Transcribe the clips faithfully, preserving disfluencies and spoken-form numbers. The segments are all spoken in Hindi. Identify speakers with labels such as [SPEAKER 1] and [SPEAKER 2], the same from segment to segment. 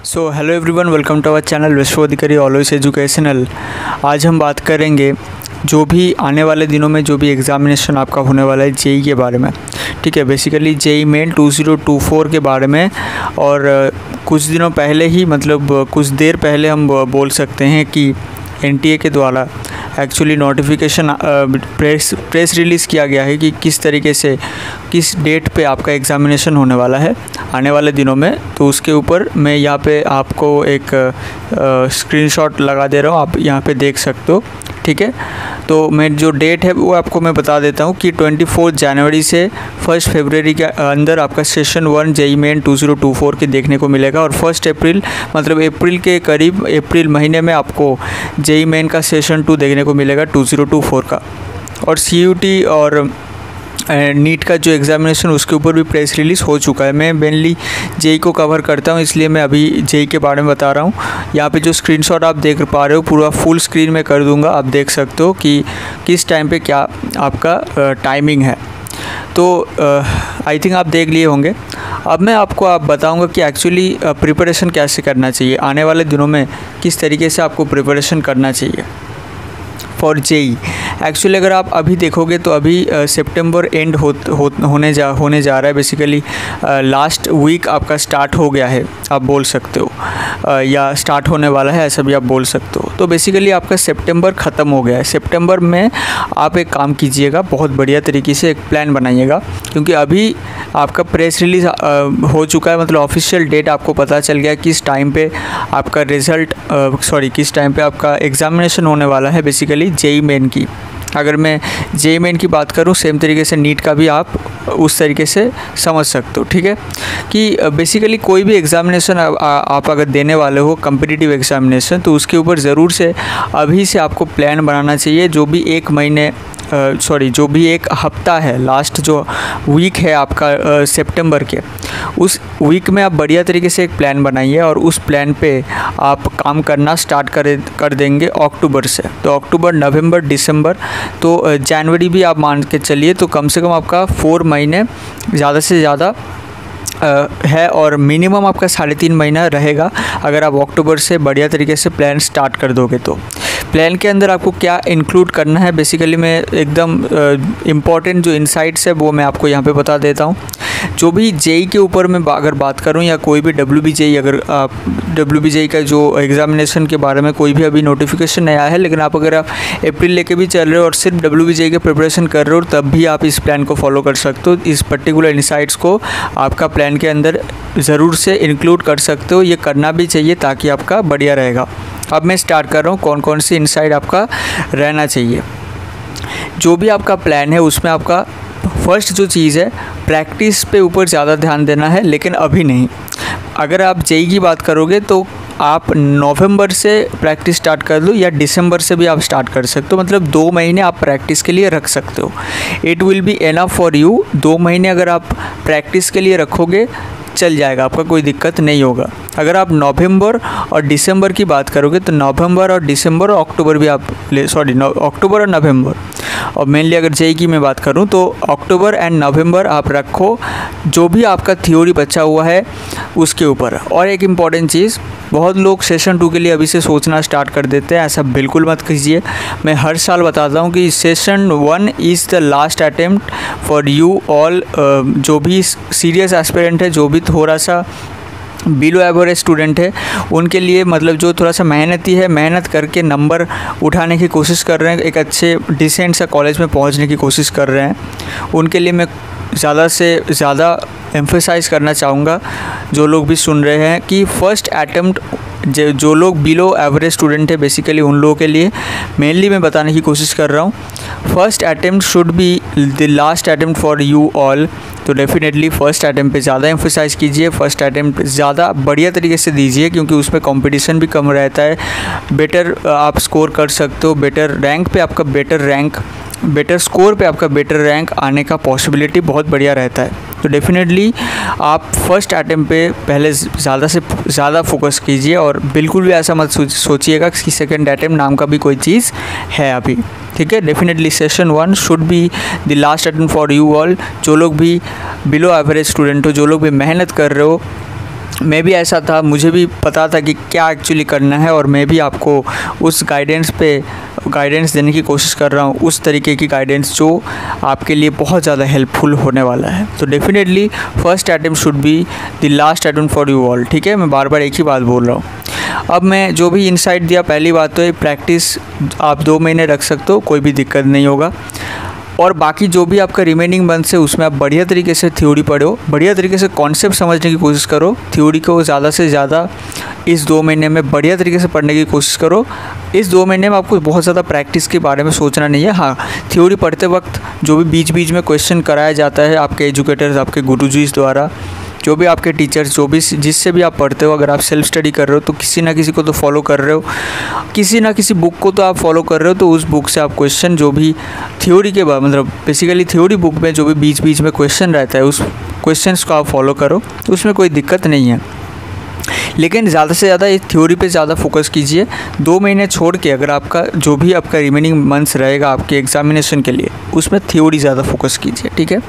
[SPEAKER 1] So hello everyone, welcome to our channel Vishwa Adhikari always educational. आज हम बात करेंगे जो भी आने वाले दिनों में जो भी एग्ज़ामिनेशन आपका होने वाला है जेई के बारे में। ठीक है, basically JEE Main two zero two four के बारे में। और कुछ दिनों पहले ही, मतलब कुछ देर पहले हम बोल सकते हैं कि एनटीए के द्वारा actually notification press press release किया गया है कि किस तरीके से किस डेट पे आपका एग्ज़ामिनेशन होने वाला है आने वाले दिनों में। तो उसके ऊपर मैं यहाँ पे आपको एक स्क्रीनशॉट लगा दे रहा हूँ, आप यहाँ पे देख सकते हो। ठीक है, तो मैं जो डेट है वो आपको मैं बता देता हूँ कि चौबीस जनवरी से फर्स्ट फरवरी के अंदर आपका session one JEE Main two zero two four के देखने को मिलेगा। और फर्स्ट अप्रैल मतलब अप्रैल के करीब, अप्रैल महीने में आपको जेई मेन का सेशन टू देखने को मिलेगा टू ज़ीरो टू फोर का। और सीयूटी और नीट का जो एग्ज़ामिनेशन उसके ऊपर भी प्रेस रिलीज़ हो चुका है। मैं मेनली जेई को कवर करता हूँ, इसलिए मैं अभी जेई के बारे में बता रहा हूँ। यहाँ पे जो स्क्रीनशॉट आप देख पा रहे हो पूरा फुल स्क्रीन में कर दूँगा, आप देख सकते हो कि किस टाइम पे क्या आपका टाइमिंग है। तो आई थिंक आप देख लिए होंगे। अब मैं आपको आप बताऊंगा कि एक्चुअली प्रिपरेशन कैसे करना चाहिए आने वाले दिनों में, किस तरीके से आपको प्रिपरेशन करना चाहिए फॉर जेई। एक्चुअली अगर आप अभी देखोगे तो अभी सितंबर एंड हो, हो होने जा होने जा रहा है। बेसिकली लास्ट वीक आपका स्टार्ट हो गया है, आप बोल सकते हो, आ, या स्टार्ट होने वाला है, ऐसा भी आप बोल सकते हो। तो बेसिकली आपका सितंबर ख़त्म हो गया है। सितंबर में आप एक काम कीजिएगा, बहुत बढ़िया तरीके से एक प्लान बनाइएगा, क्योंकि अभी आपका प्रेस रिलीज़ हो चुका है, मतलब ऑफिशियल डेट आपको पता चल गया किस टाइम पे आपका रिज़ल्ट सॉरी किस टाइम पे आपका एग्ज़ामिनेशन होने वाला है बेसिकली जेई मेन की। अगर मैं जेई मेन की बात करूं, सेम तरीके से नीट का भी आप उस तरीके से समझ सकते हो। ठीक है, कि बेसिकली कोई भी एग्ज़ामिनेशन आप अगर देने वाले हो, कम्पिटिटिव एग्ज़ामिनेशन, तो उसके ऊपर ज़रूर से अभी से आपको प्लान बनाना चाहिए। जो भी एक महीने सॉरी uh, जो भी एक हफ्ता है, लास्ट जो वीक है आपका सितंबर के, उस वीक में आप बढ़िया तरीके से एक प्लान बनाइए और उस प्लान पे आप काम करना स्टार्ट कर कर देंगे अक्टूबर से। तो अक्टूबर, नवंबर, दिसंबर, तो जनवरी भी आप मान के चलिए, तो कम से कम आपका फोर महीने ज़्यादा से ज़्यादा है, और मिनिमम आपका साढ़े तीन महीना रहेगा अगर आप अक्टूबर से बढ़िया तरीके से प्लान स्टार्ट कर दोगे। तो प्लान के अंदर आपको क्या इंक्लूड करना है, बेसिकली मैं एकदम इम्पॉर्टेंट जो इनसाइट्स है वो मैं आपको यहाँ पे बता देता हूँ। जो भी जेई के ऊपर मैं अगर बात करूँ, या कोई भी डब्ल्यू बी जेई, अगर आप डब्ल्यू बी जेई का जो एग्ज़ामिनेशन के बारे में कोई भी अभी नोटिफिकेशन नहीं आया है, लेकिन आप अगर आप अप्रैल लेके भी चल रहे हो और सिर्फ डब्ल्यू बी जेई के प्रिपरेशन कर रहे हो, तब भी आप इस प्लान को फॉलो कर सकते हो। इस पर्टिकुलर इनसाइट्स को आपका प्लान के अंदर ज़रूर से इंक्लूड कर सकते हो, ये करना भी चाहिए ताकि आपका बढ़िया रहेगा। अब मैं स्टार्ट कर रहा हूँ कौन कौन सी इनसाइट आपका रहना चाहिए। जो भी आपका प्लान है उसमें आपका फर्स्ट जो चीज़ है, प्रैक्टिस पे ऊपर ज़्यादा ध्यान देना है, लेकिन अभी नहीं। अगर आप जेई की बात करोगे तो आप नवंबर से प्रैक्टिस स्टार्ट कर लो, या दिसंबर से भी आप स्टार्ट कर सकते हो, मतलब दो महीने आप प्रैक्टिस के लिए रख सकते हो। It will be enough for you. दो महीने अगर आप प्रैक्टिस के लिए रखोगे चल जाएगा, आपका कोई दिक्कत नहीं होगा। अगर आप नवंबर और दिसंबर की बात करोगे तो नवंबर और दिसंबर और अक्टूबर भी आप ले सॉरी अक्टूबर और नवंबर, और मेनली अगर जेई की मैं बात करूं तो अक्टूबर एंड नवंबर आप रखो, जो भी आपका थ्योरी बचा हुआ है उसके ऊपर। और एक इम्पॉर्टेंट चीज़, बहुत लोग सेशन टू के लिए अभी से सोचना स्टार्ट कर देते हैं, ऐसा बिल्कुल मत कीजिए। मैं हर साल बताता हूँ कि session one is the last attempt for you all. जो भी सीरियस एस्पिरेंट है, जो भी थोड़ा सा बिलो एवरेज स्टूडेंट है, उनके लिए, मतलब जो थोड़ा सा मेहनती है, मेहनत करके नंबर उठाने की कोशिश कर रहे हैं, एक अच्छे डिसेंट सा कॉलेज में पहुंचने की कोशिश कर रहे हैं, उनके लिए मैं ज़्यादा से ज़्यादा एम्फेसाइज़ करना चाहूँगा, जो लोग भी सुन रहे हैं, कि फ़र्स्ट अटेम्प्ट जो जो लोग बिलो एवरेज स्टूडेंट है, बेसिकली उन लोगों के लिए मेनली मैं बताने की कोशिश कर रहा हूँ। First attempt should be the last attempt for you all. तो डेफिनेटली फ़र्स्ट अटेम्प्ट पे ज़्यादा एम्फेसाइज़ कीजिए, फ़र्स्ट अटेम्प्ट ज़्यादा बढ़िया तरीके से दीजिए, क्योंकि उसमें कंपटीशन भी कम रहता है। बेटर आप स्कोर कर सकते हो, बेटर रैंक पे आपका बेटर रैंक बेटर स्कोर पे आपका बेटर रैंक आने का पॉसिबिलिटी बहुत बढ़िया रहता है। तो डेफिनेटली आप फर्स्ट अटेम्प्ट पे पहले ज़्यादा से ज़्यादा फोकस कीजिए, और बिल्कुल भी ऐसा मत सोचिएगा कि सेकंड अटेम्प्ट नाम का भी कोई चीज़ है अभी। ठीक है, definitely session one should be the last attempt for you all. जो लोग भी बिलो एवरेज स्टूडेंट हो, जो लोग भी मेहनत कर रहे हो, मैं भी ऐसा था, मुझे भी पता था कि क्या एक्चुअली करना है, और मैं भी आपको उस गाइडेंस पे गाइडेंस देने की कोशिश कर रहा हूँ, उस तरीके की गाइडेंस जो आपके लिए बहुत ज़्यादा हेल्पफुल होने वाला है। तो definitely first attempt should be the last attempt for you all. ठीक है, मैं बार बार एक ही बात बोल रहा हूँ। अब मैं जो भी इंसाइट दिया, पहली बात तो ये प्रैक्टिस आप दो महीने रख सकते हो, कोई भी दिक्कत नहीं होगा। और बाकी जो भी आपका रिमेनिंग मंथ्स है उसमें आप बढ़िया तरीके से थ्योरी पढ़ो, बढ़िया तरीके से कॉन्सेप्ट समझने की कोशिश करो। थ्योरी को ज़्यादा से ज़्यादा इस दो महीने में बढ़िया तरीके से पढ़ने की कोशिश करो। इस दो महीने में आपको बहुत ज़्यादा प्रैक्टिस के बारे में सोचना नहीं है। हाँ, थ्योरी पढ़ते वक्त जो भी बीच बीच में क्वेश्चन कराया जाता है आपके एजुकेटर्स, आपके गुरुजी द्वारा, जो भी आपके टीचर्स, जो भी जिससे भी आप पढ़ते हो, अगर आप सेल्फ स्टडी कर रहे हो तो किसी ना किसी को तो फॉलो कर रहे हो, किसी ना किसी बुक को तो आप फॉलो कर रहे हो। तो उस बुक से आप क्वेश्चन जो भी थ्योरी के बाद, मतलब बेसिकली थ्योरी बुक में जो भी बीच बीच में क्वेश्चन रहता है, उस क्वेश्चंस को आप फॉलो करो, तो उसमें कोई दिक्कत नहीं है। लेकिन ज़्यादा से ज़्यादा इस थ्योरी पे ज़्यादा फोकस कीजिए। दो महीने छोड़ के अगर आपका जो भी आपका रिमेनिंग मंथ्स रहेगा आपके एग्जामिनेशन के लिए, उसमें थ्योरी ज़्यादा फोकस कीजिए। ठीक है,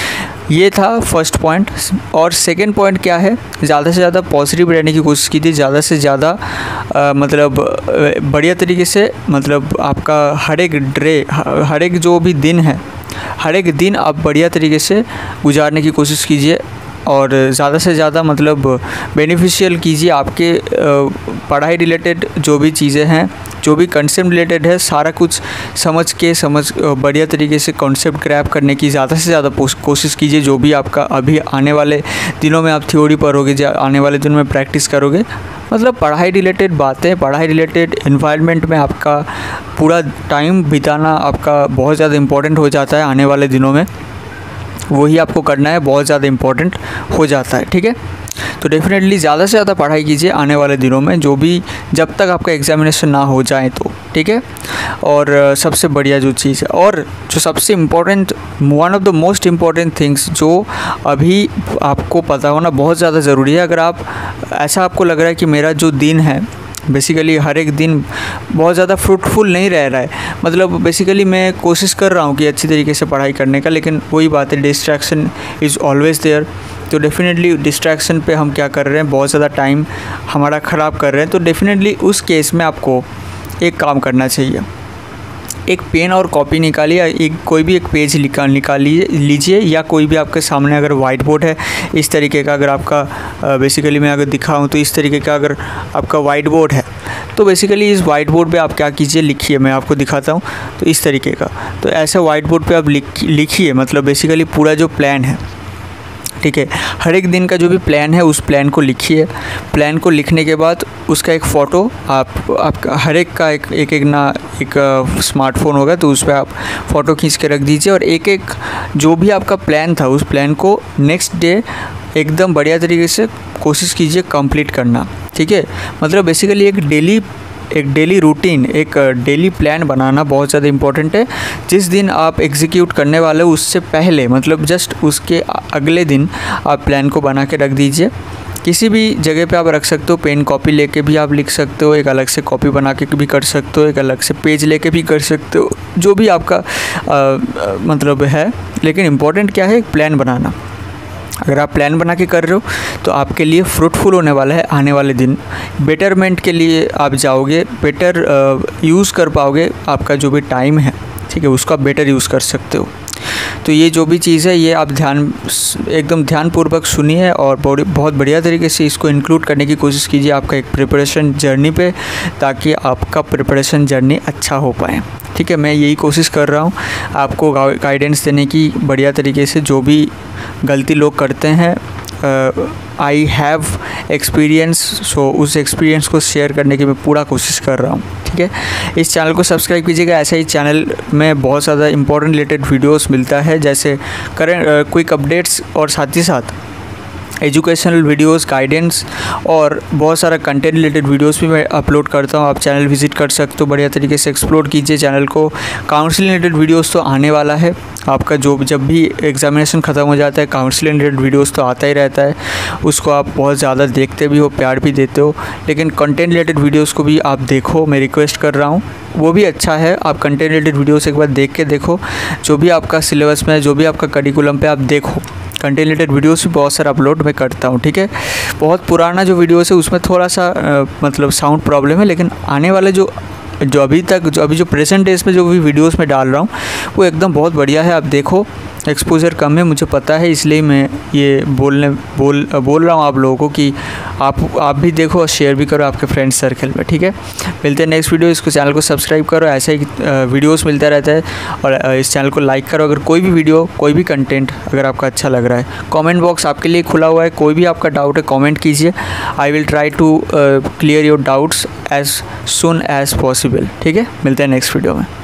[SPEAKER 1] ये था फर्स्ट पॉइंट। और सेकंड पॉइंट क्या है, ज़्यादा से ज़्यादा पॉजिटिव रहने की कोशिश कीजिए, ज़्यादा से ज़्यादा मतलब बढ़िया तरीके से, मतलब आपका हर एक डे, हर एक जो भी दिन है, हर एक दिन आप बढ़िया तरीके से गुजारने की कोशिश कीजिए। और ज़्यादा से ज़्यादा मतलब बेनिफिशियल कीजिए आपके पढ़ाई रिलेटेड जो भी चीज़ें हैं, जो भी कंसेप्ट रिलेटेड है, सारा कुछ समझ के समझ बढ़िया तरीके से कॉन्सेप्ट ग्रैब करने की ज़्यादा से ज़्यादा कोशिश कीजिए। जो भी आपका अभी आने वाले दिनों में आप थ्योरी पढ़ोगे, आने वाले दिनों में प्रैक्टिस करोगे, मतलब पढ़ाई रिलेटेड बातें, पढ़ाई रिलेटेड एनवायरनमेंट में आपका पूरा टाइम बिताना आपका बहुत ज़्यादा इम्पोर्टेंट हो जाता है। आने वाले दिनों में वही आपको करना है, बहुत ज़्यादा इम्पोर्टेंट हो जाता है। ठीक है, तो डेफिनेटली ज़्यादा से ज़्यादा पढ़ाई कीजिए आने वाले दिनों में, जो भी जब तक आपका एग्जामिनेशन ना हो जाए तो। ठीक है, और सबसे बढ़िया जो चीज़ है, और जो सबसे important, one of the most important things जो अभी आपको पता होना बहुत ज़्यादा ज़रूरी है। अगर आप ऐसा आपको लग रहा है कि मेरा जो दिन है बेसिकली हर एक दिन बहुत ज़्यादा फ्रूटफुल नहीं रह रहा है, मतलब बेसिकली मैं कोशिश कर रहा हूँ कि अच्छी तरीके से पढ़ाई करने का, लेकिन वही बात है, डिस्ट्रैक्शन इज़ ऑलवेज़ देयर। तो डेफिनेटली डिस्ट्रैक्शन पे हम क्या कर रहे हैं, बहुत ज़्यादा टाइम हमारा ख़राब कर रहे हैं। तो डेफिनेटली उस केस में आपको एक काम करना चाहिए, एक पेन और कॉपी निकालिए, एक कोई भी एक पेज निकाल निकालिए लीजिए, या कोई भी आपके सामने अगर वाइट बोर्ड है इस तरीके का, अगर आपका बेसिकली मैं अगर दिखाऊं तो इस तरीके का अगर आपका वाइट बोर्ड है, तो बेसिकली इस वाइट बोर्ड पे आप क्या कीजिए, लिखिए। मैं आपको दिखाता हूं, तो इस तरीके का, तो ऐसे वाइट बोर्ड पे आप लिख लिखिए, मतलब बेसिकली पूरा जो प्लान है, ठीक है, हर एक दिन का जो भी प्लान है उस प्लान को लिखिए। प्लान को लिखने के बाद उसका एक फ़ोटो आप आपका हर एक का एक एक एक ना एक स्मार्टफोन होगा तो उस पर आप फ़ोटो खींच के रख दीजिए, और एक एक जो भी आपका प्लान था उस प्लान को नेक्स्ट डे एकदम बढ़िया तरीके से कोशिश कीजिए कंप्लीट करना। ठीक है, मतलब बेसिकली एक डेली एक डेली रूटीन, एक डेली प्लान बनाना बहुत ज़्यादा इम्पोर्टेंट है। जिस दिन आप एग्जीक्यूट करने वाले हो उससे पहले, मतलब जस्ट उसके अगले दिन आप प्लान को बना के रख दीजिए। किसी भी जगह पे आप रख सकते हो, पेन कॉपी लेके भी आप लिख सकते हो, एक अलग से कॉपी बना के भी कर सकते हो, एक अलग से पेज लेके भी कर सकते हो, जो भी आपका आ, मतलब है। लेकिन इम्पोर्टेंट क्या है, एक प्लान बनाना। अगर आप प्लान बना के कर रहे हो तो आपके लिए फ्रूटफुल होने वाला है आने वाले दिन, बेटरमेंट के लिए आप जाओगे, बेटर यूज़ कर पाओगे आपका जो भी टाइम है, ठीक है, उसका बेटर यूज़ कर सकते हो। तो ये जो भी चीज़ है ये आप ध्यान एकदम ध्यानपूर्वक सुनिए और बहुत बढ़िया तरीके से इसको इंक्लूड करने की कोशिश कीजिए आपका एक प्रिपरेशन जर्नी पे, ताकि आपका प्रिपरेशन जर्नी अच्छा हो पाए। ठीक है, मैं यही कोशिश कर रहा हूँ आपको गाइडेंस देने की बढ़िया तरीके से। जो भी गलती लोग करते हैं, आई हैव एक्सपीरियंस, सो उस एक्सपीरियंस को शेयर करने की मैं पूरा कोशिश कर रहा हूँ। ठीक है, इस चैनल को सब्सक्राइब कीजिएगा। ऐसे ही चैनल में बहुत ज़्यादा इंपॉर्टेंट रिलेटेड वीडियोस मिलता है, जैसे करेंट क्विक अपडेट्स और साथ ही साथ एजुकेशनल वीडियोस, गाइडेंस और बहुत सारा कंटेंट रिलेटेड वीडियोस भी मैं अपलोड करता हूँ। आप चैनल विजिट कर सकते हो, बढ़िया तरीके से एक्सप्लोर कीजिए चैनल को। काउंसलिंग रिलेटेड वीडियोस तो आने वाला है आपका, जो जब भी एग्जामिनेशन ख़त्म हो जाता है काउंसलिंग रिलेटेड वीडियोस तो आता ही रहता है, उसको आप बहुत ज़्यादा देखते भी हो, प्यार भी देते हो। लेकिन कंटेंट रिलेटेड वीडियोस को भी आप देखो, मैं रिक्वेस्ट कर रहा हूँ, वो भी अच्छा है। आप कंटेंट रिलेटेड वीडियोस एक बार देख के देखो, जो भी आपका सिलेबस में है, जो भी आपका करिकुलम पे आप देखो, कंटेंट रिलेटेड वीडियोस भी बहुत सारा अपलोड मैं करता हूँ, ठीक है। बहुत पुराना जो वीडियोस है उसमें थोड़ा सा आ, मतलब साउंड प्रॉब्लम है, लेकिन आने वाले जो जो अभी तक जो अभी जो प्रेजेंट डेज पे जो भी वीडियोस में डाल रहा हूँ वो एकदम बहुत बढ़िया है। आप देखो, एक्सपोजर कम है, मुझे पता है, इसलिए मैं ये बोलने बोल बोल रहा हूँ आप लोगों को कि आप आप भी देखो और शेयर भी करो आपके फ्रेंड्स सर्कल में, ठीक है। मिलते हैं नेक्स्ट वीडियो। इसको चैनल को सब्सक्राइब करो, ऐसे ही वीडियोस मिलता रहता है। और इस चैनल को लाइक करो। अगर कोई भी वीडियो, कोई भी कंटेंट अगर आपका अच्छा लग रहा है, कमेंट बॉक्स आपके लिए खुला हुआ है। कोई भी आपका डाउट है कमेंट कीजिए, I will try to clear your doubts as soon as possible, ठीक है। मिलते हैं नेक्स्ट वीडियो में।